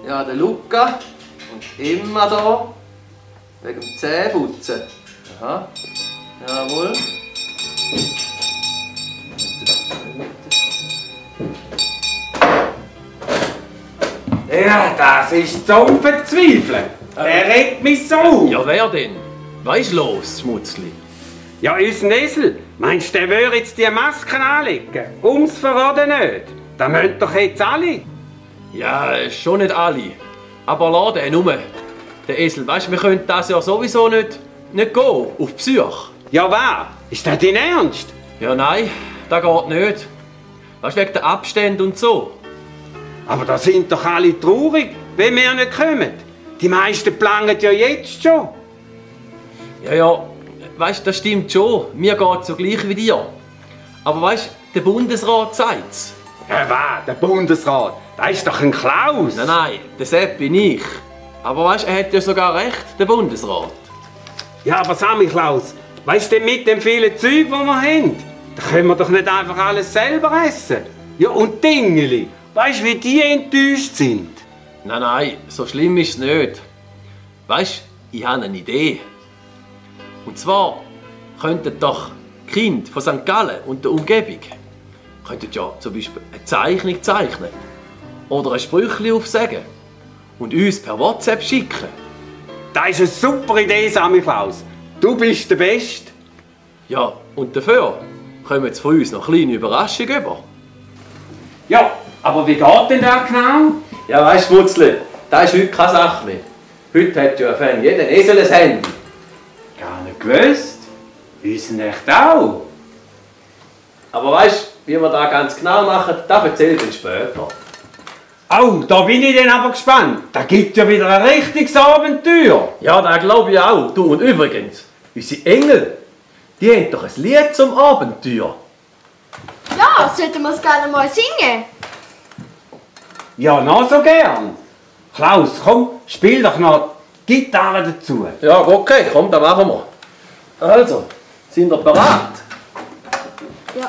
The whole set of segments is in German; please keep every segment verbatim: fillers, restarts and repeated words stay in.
Ja, der Luca. Und immer da. Wegen dem Zähneputzen. Aha. Jawohl. Ja, das ist zum Verzweifeln. Der regt mich so auf. Ja, wer denn? Was ist los, Schmutzli? Ja, unser Esel. Meinst du, der würde jetzt die Masken anlegen? Ums Verraten nicht. Das müssen doch jetzt alle. Ja, schon nicht alle. Aber lass den nur. Der Esel, weißt du, wir können das ja sowieso nicht, nicht gehen, auf Psych. Ja, wer? Ist das dein Ernst? Ja, nein, das geht nicht. Weißt du, wegen der Abstände und so. Aber da sind doch alle traurig, wenn wir nicht kommen. Die meisten planen ja jetzt schon. Ja, ja, weißt du, das stimmt schon. Mir geht es so gleich wie dir. Aber weißt du, der Bundesrat sagt es. Ja, wer? Der Bundesrat? Das ist doch ein Klaus. Nein, nein, der Sepp bin ich. Aber weißt du, er hat ja sogar recht, der Bundesrat. Ja, aber Sammy Klaus, weißt du, mit dem vielen Zeug, das wir haben, da können wir doch nicht einfach alles selber essen. Ja, und Dingeli, weißt du, wie die enttäuscht sind? Nein, nein, so schlimm ist es nicht. Weißt du, ich habe eine Idee. Und zwar könnten doch die Kinder von Sankt Gallen und der Umgebung könnten ja zum Beispiel eine Zeichnung zeichnen oder ein Sprüchli aufsagen und uns per WhatsApp schicken. Das ist eine super Idee, Sammy Klaus. Du bist der Beste. Ja, und dafür kommen jetzt von uns noch kleine Überraschungen über. Ja, aber wie geht denn das genau? Ja, weißt du, Schmutzli, das ist heute keine Sache mehr. Heute hat ja für jeden Esel ein Handy. Gar nicht gewusst. Wissen echt auch. Aber weißt du, wie wir das ganz genau machen, das erzähle ich dann später. Oh, da bin ich dann aber gespannt. Da gibt ja wieder ein richtiges Abenteuer. Ja, das glaube ich auch. Du, und übrigens, unsere Engel, die haben doch ein Lied zum Abenteuer. Ja, sollten wir es gerne mal singen? Ja, noch so gern. Klaus, komm, spiel doch noch die Gitarre dazu. Ja, okay, komm, das machen wir. Also, sind wir bereit? Ja.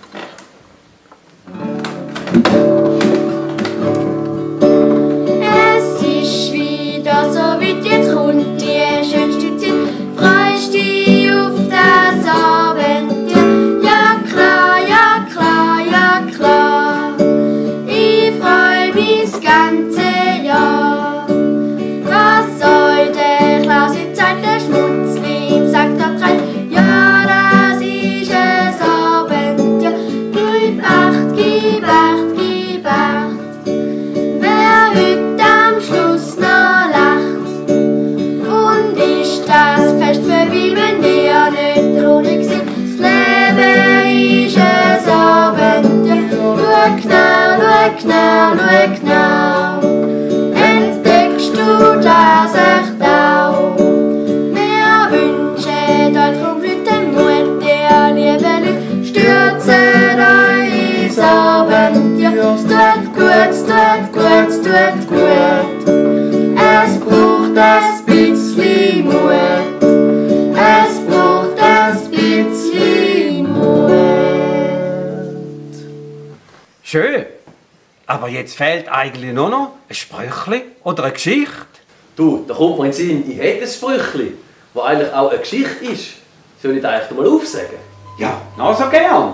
Es ist wieder so weit, jetzt kommt die schönste Zeit. Freust dich auf das Abenteuer? Ja klar, ja klar, ja klar. Ich freu mich das ganze Jahr. Was soll der Klaus jetzt sagen, der Schmutzli sagt er drei. Ja, das ist ein Abenteuer. Gib acht, gib acht, gib acht. Wer heute am Schluss noch lacht. Und ist das Fest vorbei, wenn wir nicht traurig sind. Das Leben ist ein Abenteuer. Schau genau, schau genau, schau genau. Entdeckst du das echt auch? Wir wünschen euch vom guten Mut, ihr lieben Leute, stürzen euch ins Abenteuer. Es tut gut, es tut gut, es tut gut. Es braucht ein bisschen Mut. Es braucht ein bisschen Mut. Schön. Aber jetzt fehlt eigentlich nur noch ein Sprüchli oder eine Geschichte. Du, da kommt mir in den Sinn, ich hätte ein Sprüchli, das eigentlich auch eine Geschichte ist. Soll ich das eigentlich mal aufsagen? Ja, noch so gern.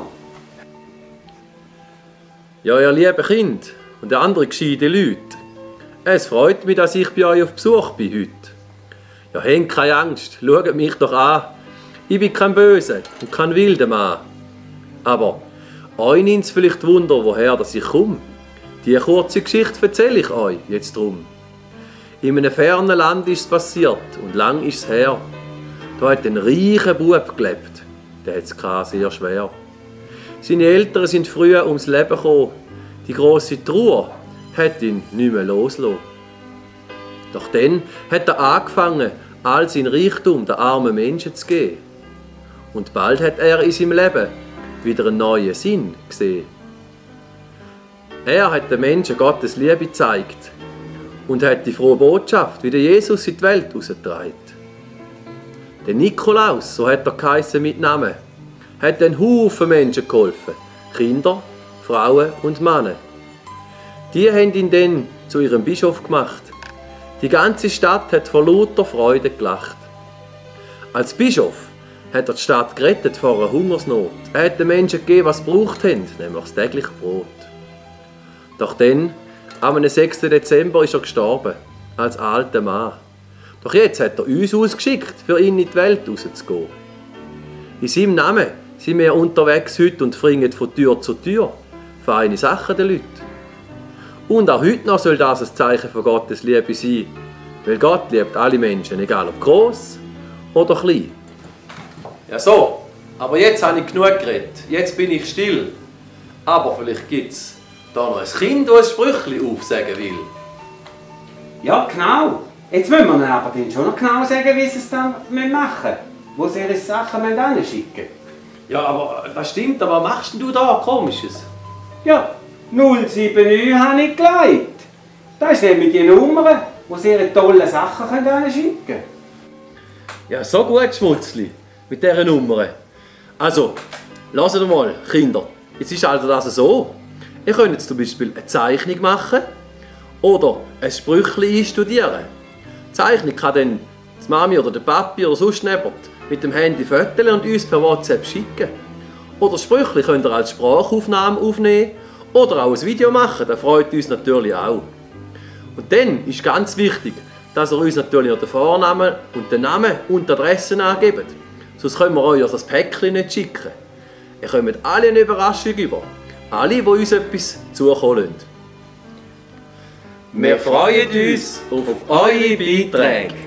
Ja, ihr lieben Kinder und andere gescheite Leute. Es freut mich, dass ich bei euch auf Besuch bin heute. Ja, habt keine Angst, schaut mich doch an. Ich bin kein Böse und kein wilder Mann. Aber euch nimmt es vielleicht Wunder, woher dass ich komme. Diese kurze Geschichte erzähle ich euch jetzt drum. In einem fernen Land ist es passiert und lang ist es her. Da hat ein reicher Bub gelebt. Der hat es sehr schwer. Seine Eltern sind früher ums Leben gekommen. Die grosse Trauer hat ihn nicht mehr losgelassen. Doch dann hat er angefangen, all sein Reichtum den armen Menschen zu geben. Und bald hat er in seinem Leben wieder einen neuen Sinn gesehen. Er hat den Menschen Gottes Liebe gezeigt und hat die frohe Botschaft, wie der Jesus in die Welt herausgetragen. Der Nikolaus, so hat er geheissen mit Namen, hat einen Haufen Menschen geholfen. Kinder, Frauen und Männer. Die haben ihn dann zu ihrem Bischof gemacht. Die ganze Stadt hat vor lauter Freude gelacht. Als Bischof hat er die Stadt gerettet vor einer Hungersnot. Er hat den Menschen gegeben, was sie gebraucht haben, nämlich das tägliche Brot. Doch dann, am sechsten Dezember, ist er gestorben, als alter Mann. Doch jetzt hat er uns ausgeschickt, für ihn in die Welt rauszugehen. In seinem Namen sind wir unterwegs heute und fringen von Tür zu Tür feine Sachen den Leuten. Und auch heute noch soll das ein Zeichen von Gottes Liebe sein, weil Gott liebt alle Menschen, egal ob gross oder klein. Ja so, aber jetzt habe ich genug geredet, jetzt bin ich still. Aber vielleicht gibt es da noch ein Kind, das ein Sprüchchen aufsagen will. Ja, genau. Jetzt müssen wir ihnen aber dann schon noch genau sagen, wie sie es dann machen müssen, wo sie ihre Sachen hinschicken. Ja, aber das stimmt, aber was machst denn du da Komisches? Ja, null sieben neun habe ich gelegt. Das ist nämlich die Nummer, wo sie ihre tollen Sachen hinschicken können. Ja, so gut, Schmutzli, mit dieser Nummer. Also, lasst mal, Kinder, jetzt ist also das so. Ihr könnt jetzt zum Beispiel eine Zeichnung machen oder ein Sprüchchen einstudieren. Die Zeichnung kann dann die Mami oder der Papi oder sonst jemand mit dem Handy fotografieren und uns per WhatsApp schicken. Oder Sprüchli könnt ihr als Sprachaufnahme aufnehmen oder auch ein Video machen, das freut uns natürlich auch. Und dann ist ganz wichtig, dass ihr uns natürlich noch den Vornamen und den Namen und die Adresse angebt. Sonst können wir euch das Päckchen nicht schicken. Ihr kommt alle eine Überraschung über. Alle, die uns etwas zukommen lassen. Wir freuen uns auf eure Beiträge.